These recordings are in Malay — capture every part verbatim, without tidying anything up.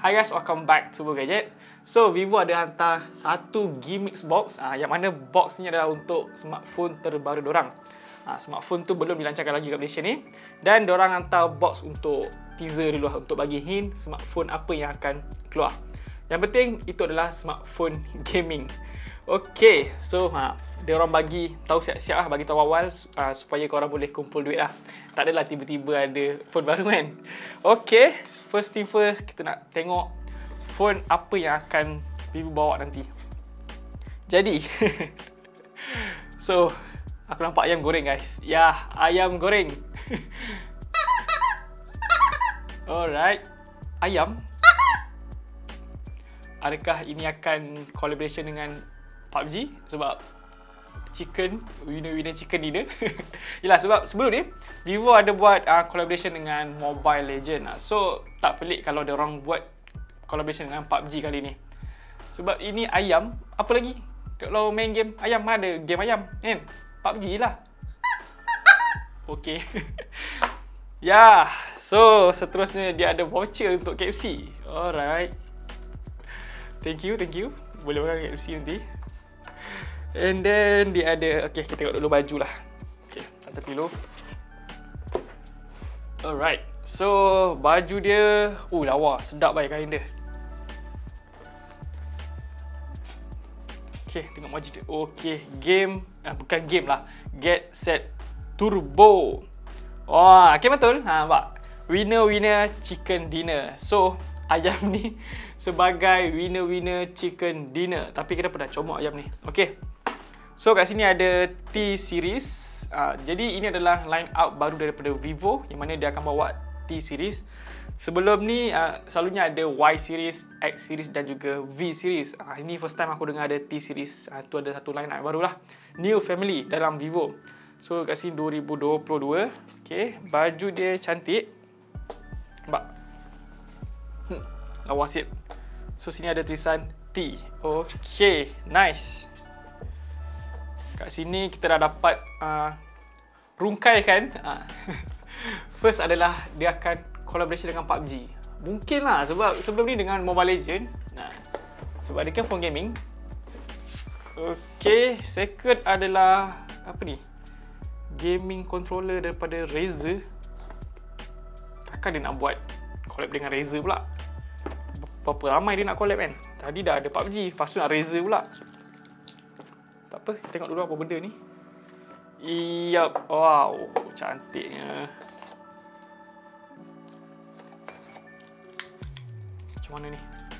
Hi guys, welcome back to Turbo Gadget. So, Vivo ada hantar satu gimmicks box uh, yang mana box ni adalah untuk smartphone terbaru dorang. Uh, smartphone tu belum dilancarkan lagi kat Malaysia ni. Dan dorang hantar box untuk teaser dulu lah, untuk bagi hint smartphone apa yang akan keluar. Yang penting, itu adalah smartphone gaming. Okay, so uh, dia orang bagi tahu siap-siap lah, bagi tahu awal uh, supaya korang boleh kumpul duit lah. Tak adalah tiba-tiba ada phone baru kan. Okay, first thing first, kita nak tengok phone apa yang akan Vivo bawa nanti. Jadi, so, aku nampak ayam goreng guys. Ya, ayam goreng. Alright, ayam. Adakah ini akan collaboration dengan P U B G? Sebab chicken, winner-winner chicken dinner. Yelah, sebab sebelum ni Vivo ada buat uh, collaboration dengan Mobile Legend. So, tak pelik kalau dia orang buat collaboration dengan P U B G kali ni. Sebab ini ayam, apa lagi? Kalau main game ayam, mana ada game ayam kan? P U B G lah. Okay. Ya, yeah. So seterusnya dia ada voucher untuk K F C. Alright. Thank you, thank you. Boleh makan K F C nanti. And then dia ada, okay, kita tengok dulu baju lah. Okay, tak tepi dulu. Alright, so baju dia, oh lawa, sedap baik kain dia. Okay, tengok baju dia. Okay, game, ah, bukan game lah, Get Set Turbo. Wah, okay betul. Ha, nampak? Winner-winner chicken dinner. So, ayam ni sebagai winner-winner chicken dinner. Tapi kita pernah comot ayam ni. Okay. So kat sini ada T series. Uh, jadi ini adalah line up baru daripada Vivo yang mana dia akan bawa T series. Sebelum ni uh, selalunya ada Y series, X series dan juga V series. Uh, ini first time aku dengar ada T series. Uh, tu ada satu line up barulah. New family dalam Vivo. So kat sini dua ribu dua puluh dua. Okay, baju dia cantik. Nampak? Hmm, lawa sikit. So sini ada tulisan T. Okay, nice. Kat sini kita dah dapat uh, rungkai kan. Uh, first adalah dia akan collaboration dengan P U B G. Mungkin lah sebab sebelum ni dengan Mobile Legend. Nah, sebab dia kan phone gaming. Okay, second adalah apa ni? Gaming controller daripada Razer. Takkan dia nak buat collab dengan Razer pula? Berapa ramai dia nak collab kan? Tadi dah ada P U B G, lepas tu nak Razer pula. Tak apa, kita tengok dulu apa benda ni. Iyap, wow, cantiknya. Macam mana ni?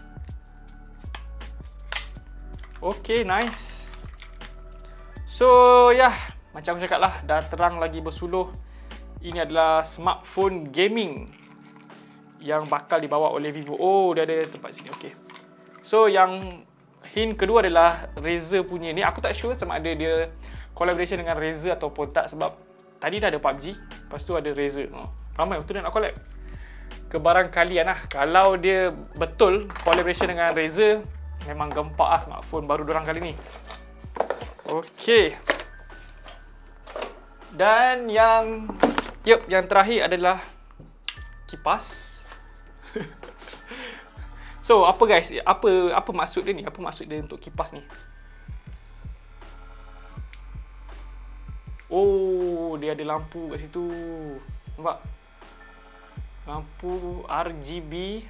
Okay, nice. So, ya, yeah, macam aku cakap lah, dah terang lagi bersuluh. Ini adalah smartphone gaming yang bakal dibawa oleh Vivo. Oh, dia ada tempat sini, okay. So, yang hint kedua adalah Razer punya ni. Aku tak sure sama ada dia collaboration dengan Razer ataupun tak. Sebab tadi dah ada P U B G, lepas tu ada Razer. Oh, ramai betul dia nak collab. Kebarangkalian lah. Kalau dia betul collaboration dengan Razer, memang gempak lah smartphone baru dorang kali ni. Okay. Dan yang yup, yang terakhir adalah kipas. So, apa guys? Apa apa maksud dia ni? Apa maksud dia untuk kipas ni? Oh, dia ada lampu kat situ. Nampak? Lampu R G B.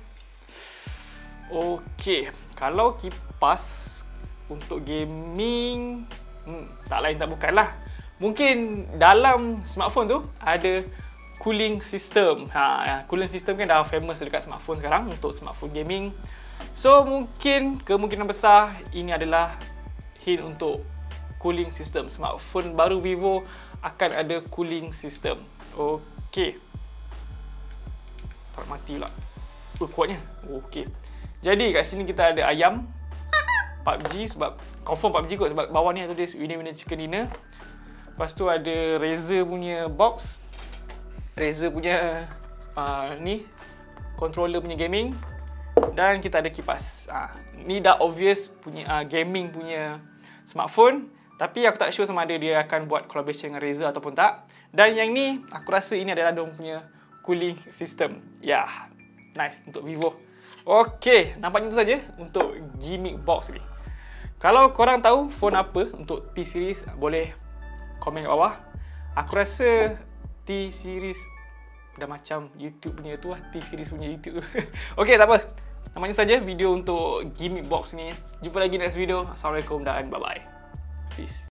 Okey, kalau kipas untuk gaming, hmm, tak lain tak bukanlah. Mungkin dalam smartphone tu ada cooling system. Ha, cooling system kan dah famous dekat smartphone sekarang untuk smartphone gaming. So mungkin kemungkinan besar ini adalah hint untuk cooling system. Smartphone baru Vivo akan ada cooling system. Okey. Tak mati pula. Oh, kuatnya. Okey. Jadi kat sini kita ada ayam P U B G sebab confirm P U B G kot sebab bawah ni ada tulis winner-winner chicken dinner. Lepas tu ada Razer punya box. Razer punya uh, ni controller punya gaming dan kita ada kipas. Uh, ni dah obvious punya uh, gaming punya smartphone, tapi aku tak sure sama ada dia akan buat collaboration dengan Razer ataupun tak. Dan yang ni aku rasa ini adalah dia punya cooling system. Ya, yeah, nice untuk Vivo. Okey, nampaknya itu saja untuk gimmick box ni. Kalau korang tahu phone apa untuk T-Series, boleh komen kat bawah. Aku rasa T-Series dah macam YouTube punya tu lah, T-Series punya YouTube. Okey, tak apa. Nampaknya saja video untuk gimmick box ni. Jumpa lagi next video. Assalamualaikum dan bye-bye. Peace.